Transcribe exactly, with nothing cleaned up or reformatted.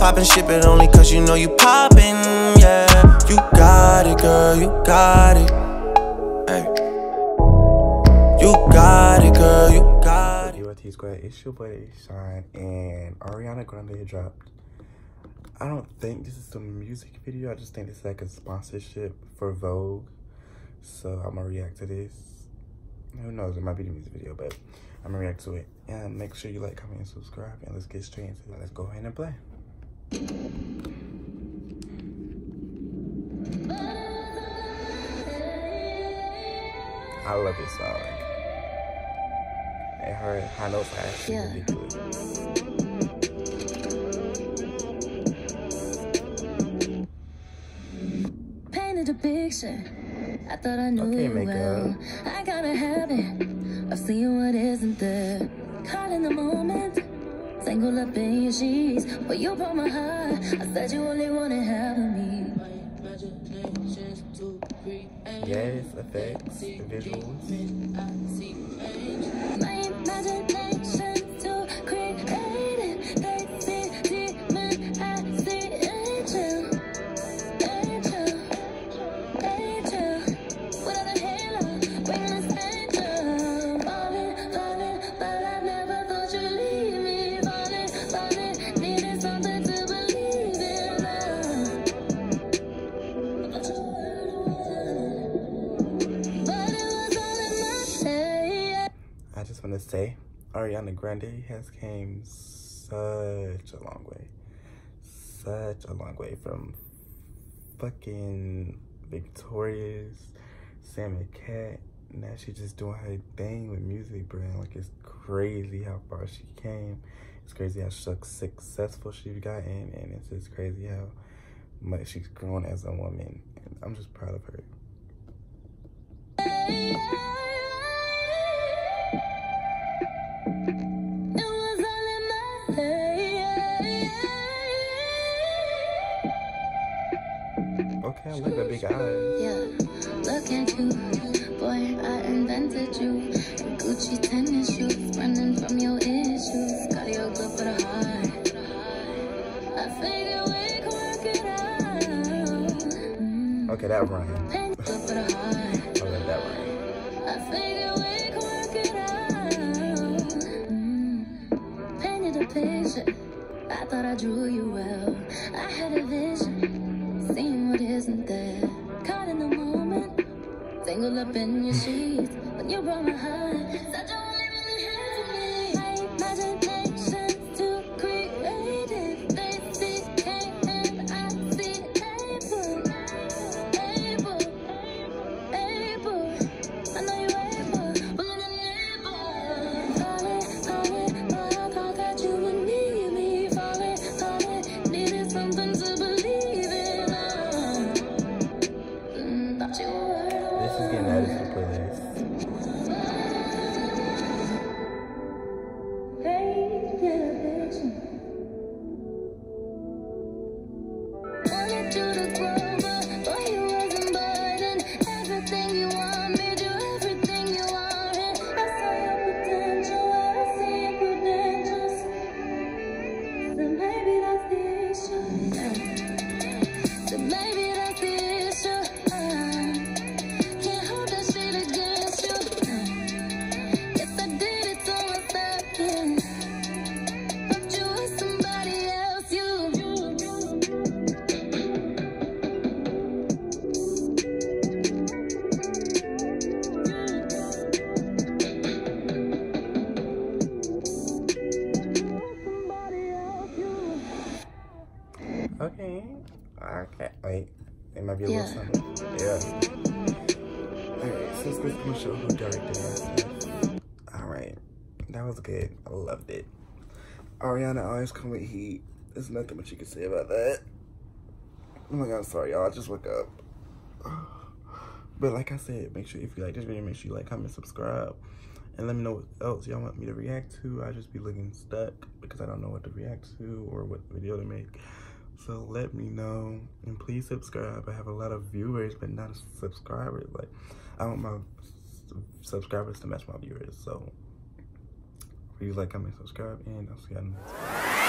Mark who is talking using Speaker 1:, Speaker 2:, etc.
Speaker 1: poppin', ship it only cause you know you poppin', yeah. You got it, girl, you got it. Hey. You got it, girl, you got it.
Speaker 2: U R T Squad, it's your boy Sean, and Ariana Grande dropped. I don't think this is a music video. I just think this is like a sponsorship for Vogue. So I'm gonna react to this. Who knows? It might be the music video, but I'm gonna react to it. And make sure you like, comment, and subscribe. And let's get straight into it. Let's go ahead and play. I love this song. And her high notes are actually
Speaker 3: yeah.
Speaker 2: ridiculous.
Speaker 3: Painted a picture. I thought I knew
Speaker 2: Okay,
Speaker 3: you
Speaker 2: makeup.
Speaker 3: well. I got a habit of seeing what isn't there. Caught in the moment, tangled up in your sheets. But you broke my heart. I said you only wanted half of me.
Speaker 2: Yes, effects, visuals.
Speaker 3: My imagination too creative. They see demon, I see angel, angel, angel. Without a halo, bringing us angel. Falling, falling, but I never thought you'd leave me. Falling, falling, needed something to believe in. Love. But it was all in my head.
Speaker 2: I just want to say, Ariana Grande has came such a long way. Such a long way from fucking Victorious, Sam and Cat. Now she's just doing her thing with music, bro. Like, it's crazy how far she came. It's crazy how successful she's gotten. And it's just crazy how much she's grown as a woman. And I'm just proud of her. Okay, I like the big eyes.
Speaker 3: Yeah, look at you, boy, I invented you. And Gucci tennis shoes, running from your issues. Cardio good for the heart. I figure we can work it out. Mm.
Speaker 2: Okay, that rhyme.
Speaker 3: Paint good for the heart.
Speaker 2: I love that rhyme.
Speaker 3: I figure we can work it out. Mm. Painted a picture. I thought I drew you well. I had a vision, seeing what isn't there. Caught in the moment, tangled up in your sheets. When you brought my heart, said you only really had for me. My imagination's too creative. They see Cain and I see Abel. Abel, Abel. I know you're able, but you're not able. Falling, falling, but I thought that you would need me. Falling, falling, needed something to believe in. Mm, thought you were.
Speaker 2: This is getting added to the playlist.
Speaker 3: Wanted you to grow, but boy, you wasn't burdened. Everything you wanted, you everything you wanted. I saw your potential, I see your credentials. So maybe that's the issue. So maybe that's the issue. Can't hold that shit against you. Yes, I did it to myself, yeah. But you were somebody else, you.
Speaker 2: Okay. Okay. Wait. It might be a
Speaker 3: Yeah.
Speaker 2: little something. Yeah. Alright, so let's go to the show who directed that. Alright. That was good. I loved it. Ariana always come with heat. There's nothing much you can say about that. Oh my god, I'm sorry, y'all. I just woke up. But like I said, make sure if you like this video, make sure you like, comment, subscribe. And let me know what else y'all want me to react to. I just be looking stuck because I don't know what to react to or what video to make. So let me know, and please subscribe. I have a lot of viewers, but not subscribers. Like, I want my subscribers to match my viewers. So please like, comment, subscribe, and I'll see you next time.